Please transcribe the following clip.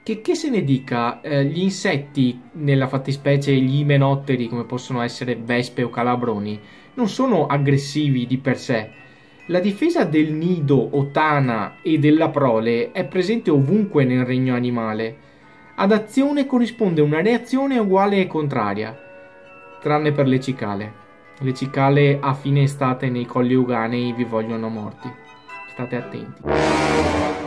Che se ne dica, gli insetti, nella fattispecie gli imenotteri, come possono essere vespe o calabroni, non sono aggressivi di per sé. La difesa del nido o tana e della prole è presente ovunque nel regno animale. Ad azione corrisponde una reazione uguale e contraria, tranne per le cicale. Le cicale a fine estate nei colli euganei vi vogliono morti. State attenti.